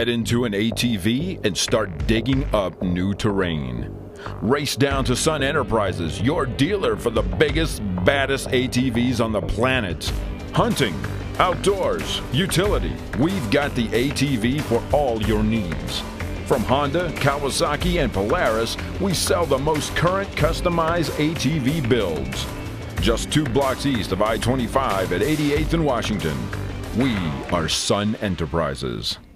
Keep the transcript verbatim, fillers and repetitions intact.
Get into an A T V and start digging up new terrain. Race down to Sun Enterprises, your dealer for the biggest, baddest A T Vs on the planet. Hunting, outdoors, utility, we've got the A T V for all your needs. From Honda, Kawasaki, and Polaris, we sell the most current customized A T V builds. Just two blocks east of I twenty-five at eighty-eighth and Washington. We are Sun Enterprises.